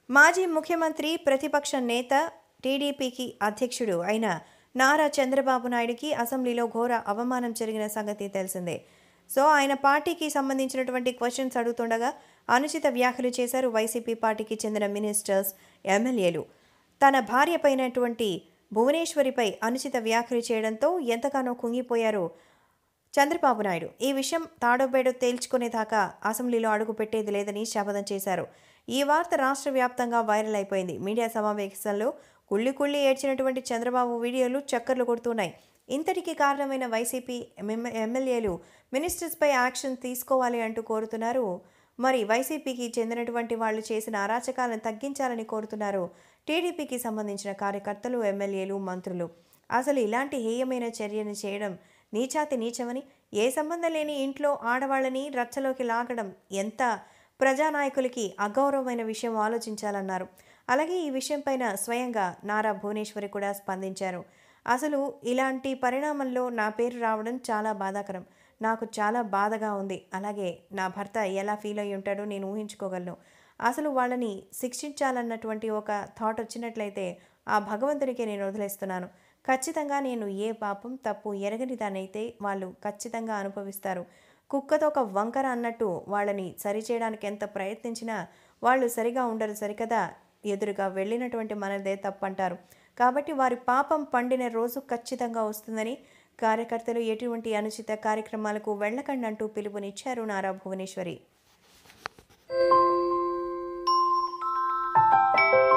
మాజీ ముఖ్యమంత్రి ప్రతిపక్ష నేత టీడీపీకి అధ్యక్షుడు అయిన నారా చంద్రబాబు నాయుడికి అసెంబ్లీలో ఘోర అవమానం జరిగిన సంగతి తెలిసిందే. సో ఆయన పార్టీకి సంబంధించినటువంటి క్వశ్చన్స్ అడుగుతుండగా అనుచిత వ్యాఖ్యలు చేశారు వైసీపీ పార్టీకి చెందిన మినిస్టర్స్, ఎమ్మెల్యేలు. తన భార్య పైనటువంటి భువనేశ్వరిపై అనుచిత వ్యాఖ్యలు చేయడంతో ఎంతగానో కుంగిపోయారు చంద్రబాబు నాయుడు. ఈ విషయం తాడోబేడో తేల్చుకునేదాకా అసెంబ్లీలో అడుగు పెట్టేది లేదని శపథం చేశారు. ఈ వార్త రాష్ట్ర వ్యాప్తంగా వైరల్ అయిపోయింది. మీడియా సమావేశంలో కుళ్ళి కుళ్ళి ఏడ్చినటువంటి చంద్రబాబు వీడియోలు చక్కర్లు కొడుతున్నాయి. ఇంతటికి కారణమైన వైసీపీ ఎమ్మెల్యేలు మినిస్టర్స్పై యాక్షన్ తీసుకోవాలి అంటూ కోరుతున్నారు. మరి వైసీపీకి చెందినటువంటి వాళ్ళు చేసిన అరాచకాలను తగ్గించాలని కోరుతున్నారు టీడీపీకి సంబంధించిన కార్యకర్తలు, ఎమ్మెల్యేలు, మంత్రులు. అసలు ఇలాంటి హేయమైన చర్యను చేయడం నీచాతి నీచమని, ఏ సంబంధం లేని ఇంట్లో ఆడవాళ్ళని రచ్చలోకి లాగడం ఎంత ప్రజానాయకులకి అగౌరవమైన విషయం ఆలోచించాలన్నారు. అలాగే ఈ విషయంపైన స్వయంగా నారా భువనేశ్వరి కూడా స్పందించారు. అసలు ఇలాంటి పరిణామంలో నా పేరు రావడం చాలా బాధాకరం. నాకు చాలా బాధగా ఉంది. అలాగే నా భర్త ఎలా ఫీల్ అయి ఉంటాడో నేను ఊహించుకోగలను. అసలు వాళ్ళని శిక్షించాలన్నటువంటి ఒక థాట్ వచ్చినట్లయితే ఆ భగవంతునికి నేను వదిలేస్తున్నాను. ఖచ్చితంగా నేను ఏ పాపం తప్పు ఎరగని దానైతే వాళ్ళు ఖచ్చితంగా అనుభవిస్తారు. కుక్కతో ఒక వంకర అన్నట్టు వాళ్ళని సరిచేయడానికి ఎంత ప్రయత్నించినా వాళ్ళు సరిగా ఉండరు సరికదా. ఎదురుగా వెళ్ళినటువంటి మనదే తప్పంటారు. కాబట్టి వారి పాపం పండిన రోజు ఖచ్చితంగా వస్తుందని కార్యకర్తలు ఎటువంటి అనుచిత కార్యక్రమాలకు వెళ్ళకండి అంటూ పిలుపునిచ్చారు నారా భువనేశ్వరి.